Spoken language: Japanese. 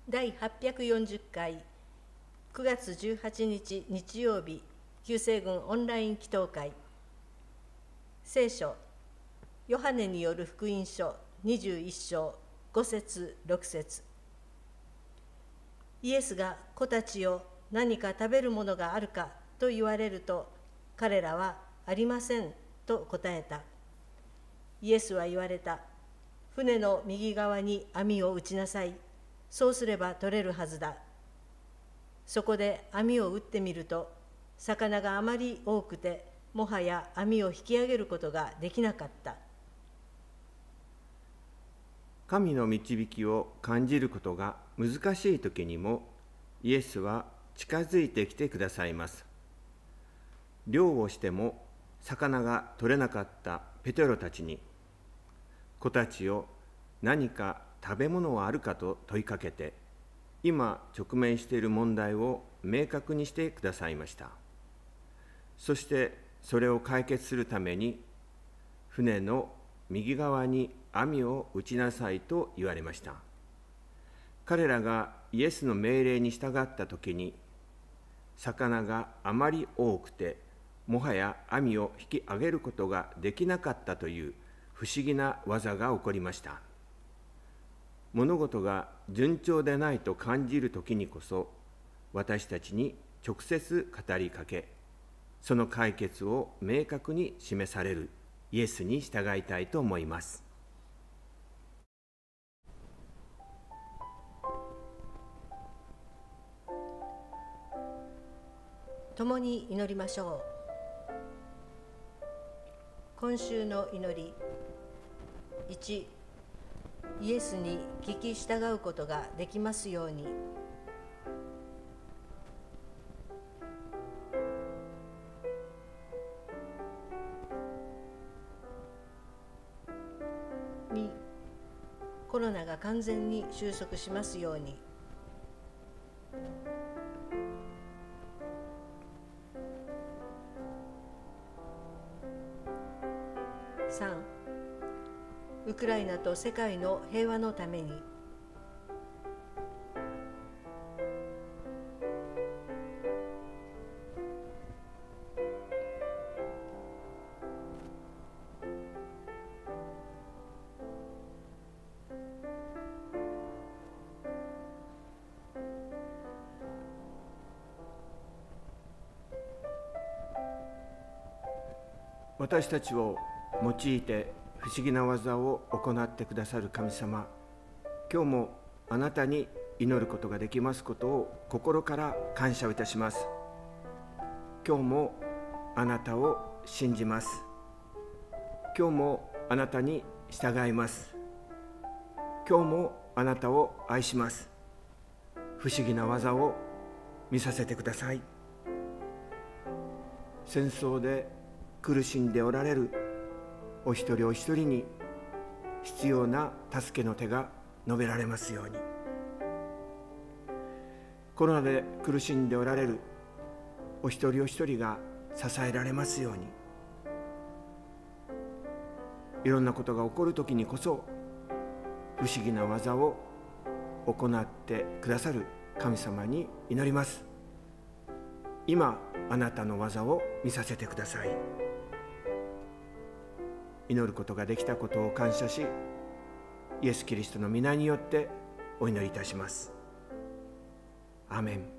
第840回9月18日日曜日旧西軍オンライン祈祷会。聖書ヨハネによる福音書21章5節6節。イエスが子たちよ、何か食べるものがあるかと言われると、彼らはありませんと答えた。イエスは言われた。船の右側に網を打ちなさい。そうすれば取れるはずだ。そこで網を打ってみると、魚があまり多くて、もはや網を引き上げることができなかった。 神の導きを感じることが難しい時にも、イエスは近づいてきてくださいます。漁をしても魚が取れなかったペテロたちに、子たちよ、何か食べ物はあるかと問いかけて、今直面している問題を明確にしてくださいました。そしてそれを解決するために、船の右側に網を打ちなさいと言われました。彼らがイエスの命令に従ったときに、魚があまり多くて、もはや網を引き上げることができなかったという不思議な技が起こりました。物事が順調でないと感じるときにこそ、私たちに直接語りかけ、その解決を明確に示されるイエスに従いたいと思います。 共に祈りましょう。今週の祈り。1、イエスに聞き従うことができますように。2、コロナが完全に収束しますように。3、ウクライナと世界の平和のために。 私たちを用いて不思議な技を行ってくださる神様、今日もあなたに祈ることができますことを心から感謝をいたします。今日もあなたを信じます。今日もあなたに従います。今日もあなたを愛します。不思議な技を見させてください。戦争で苦しんでおられるお一人お一人に必要な助けの手が述べられますように。コロナで苦しんでおられるお一人お一人が支えられますように。いろんなことが起こるときにこそ不思議な技を行ってくださる神様に祈ります。今あなたの技を見させてください。祈ることができたことを感謝し、イエス・キリストの皆によってお祈りいたします。アーメン。